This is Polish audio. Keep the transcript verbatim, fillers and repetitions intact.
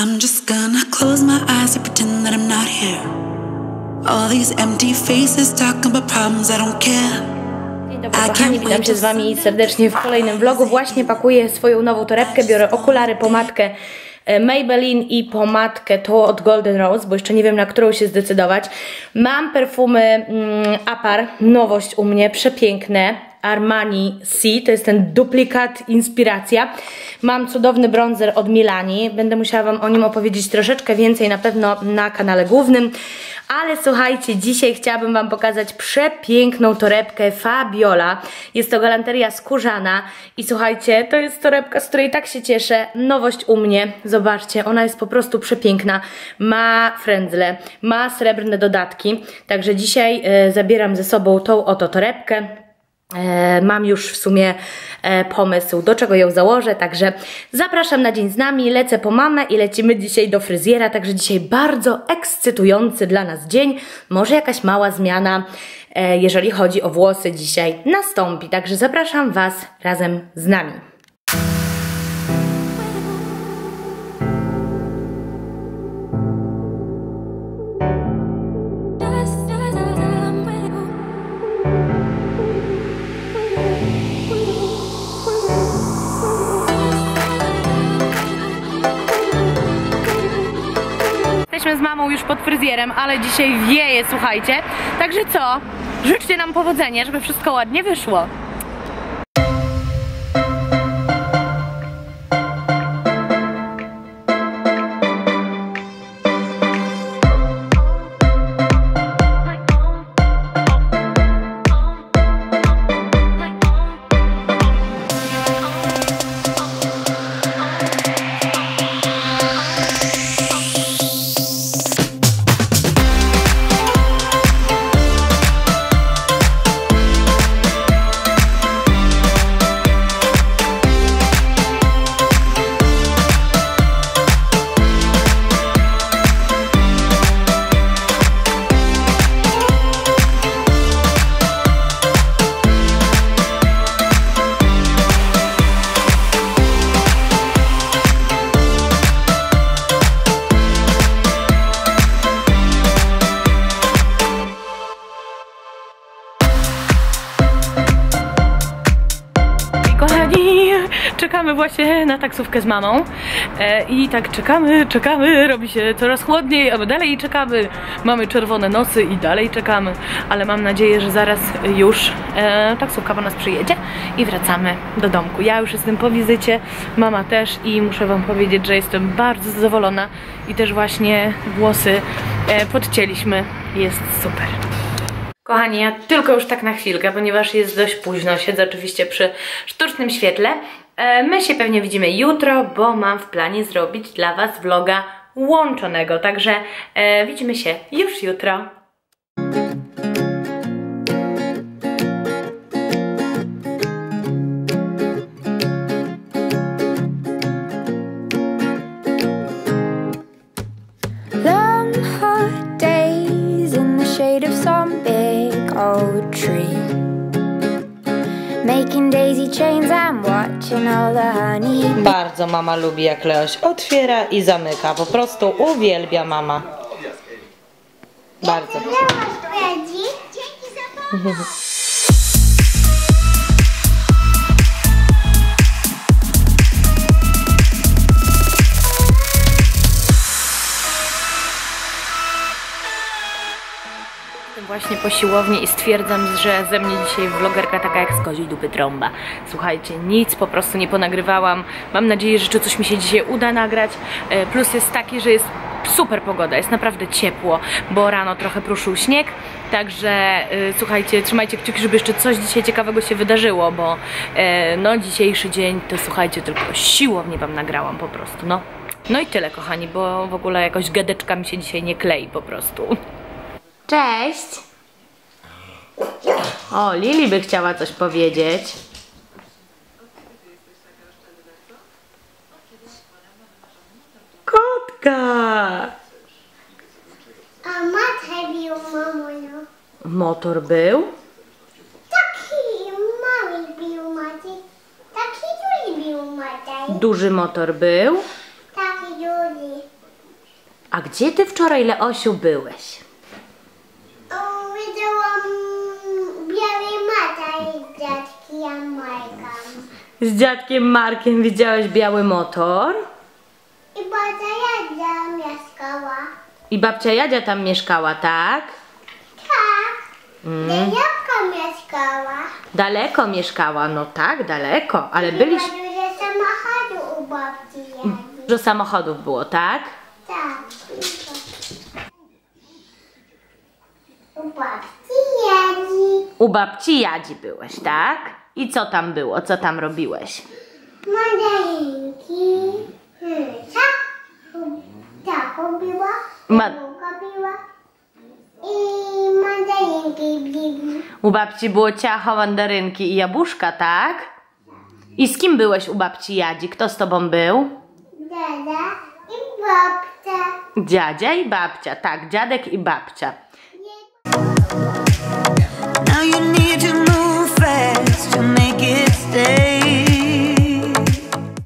I'm just gonna close my eyes and pretend that I'm not here. All these empty faces talking about problems I don't care. Dzień dobry kochani, witam się z wami serdecznie w kolejnym vlogu. Właśnie pakuję swoją nową torebkę, biorę okulary, pomadkę Maybelline i pomadkę tą od Golden Rose, bo jeszcze nie wiem, na którą się zdecydować. Mam perfumy mm, Apar, nowość u mnie, przepiękne. Armani C, to jest ten duplikat Inspiracja. Mam cudowny bronzer od Milani, będę musiała wam o nim opowiedzieć troszeczkę więcej na pewno na kanale głównym. Ale słuchajcie, dzisiaj chciałabym wam pokazać przepiękną torebkę Fabiola. Jest to galanteria skórzana i słuchajcie, to jest torebka, z której tak się cieszę. Nowość u mnie, zobaczcie, ona jest po prostu przepiękna. Ma frędzle, ma srebrne dodatki, także dzisiaj e, zabieram ze sobą tą oto torebkę. E, mam już w sumie e, pomysł, do czego ją założę, także zapraszam na dzień z nami, lecę po mamę i lecimy dzisiaj do fryzjera, także dzisiaj bardzo ekscytujący dla nas dzień, może jakaś mała zmiana, e, jeżeli chodzi o włosy dzisiaj nastąpi, także zapraszam was razem z nami. Jesteśmy z mamą już pod fryzjerem, ale dzisiaj wieje, słuchajcie. Także co? Życzcie nam powodzenia, żeby wszystko ładnie wyszło. Czekamy właśnie na taksówkę z mamą e, i tak czekamy, czekamy, robi się coraz chłodniej, a my dalej czekamy, mamy czerwone nosy i dalej czekamy, ale mam nadzieję, że zaraz już e, taksówka po nas przyjedzie i wracamy do domku. Ja już jestem po wizycie, mama też i muszę wam powiedzieć, że jestem bardzo zadowolona i też właśnie włosy e, podcięliśmy, jest super. Kochani, ja tylko już tak na chwilkę, ponieważ jest dość późno, siedzę oczywiście przy sztucznym świetle. My się pewnie widzimy jutro, bo mam w planie zrobić dla was vloga łączonego, także e, widzimy się już jutro. Long hot days in the shade of some big old tree, making daisy chains and watching all the honey. Bardzo mama lubi, jak Leoś otwiera i zamyka. Po prostu uwielbia mama. Bardzo. Dzięki za pomoc. Właśnie po siłowni i stwierdzam, że ze mnie dzisiaj vlogerka taka jak z koziej dupy trąba. Słuchajcie, nic po prostu nie ponagrywałam. Mam nadzieję, że coś mi się dzisiaj uda nagrać. Plus jest taki, że jest super pogoda, jest naprawdę ciepło, bo rano trochę pruszył śnieg. Także y, słuchajcie, trzymajcie kciuki, żeby jeszcze coś dzisiaj ciekawego się wydarzyło, bo y, no dzisiejszy dzień to słuchajcie, tylko siłownię wam nagrałam po prostu, no. No i tyle kochani, bo w ogóle jakoś gadeczka mi się dzisiaj nie klei po prostu. Cześć! O, Lili by chciała coś powiedzieć. Kotka! A matę bił mamuju. Motor był? Taki mami bił matę. Taki Juli bił matę. Duży motor był? Taki Juli. A gdzie ty wczoraj, Leosiu, byłeś? O, widziałam białej mata i dziadkiem Markiem. Z dziadkiem Markiem widziałeś biały motor? I babcia Jadzia mieszkała. I babcia Jadzia tam mieszkała, tak? Tak, mm. Jabłka mieszkała. Daleko mieszkała, no tak, daleko, ale byliśmy... I dużo samochodu u babci Jadzi. Dużo samochodów było, tak? Tak. U babci Jadzi. U babci Jadzi byłeś, tak? I co tam było? Co tam robiłeś? Mandarynki. Hmm, tak, była. Ma... Jabłka była. I mandarynki byli. U babci było ciacho, mandarynki i jabłuszka, tak? I z kim byłeś u babci Jadzi? Kto z tobą był? Dada i babcia. Dziadzia i babcia, tak, dziadek i babcia.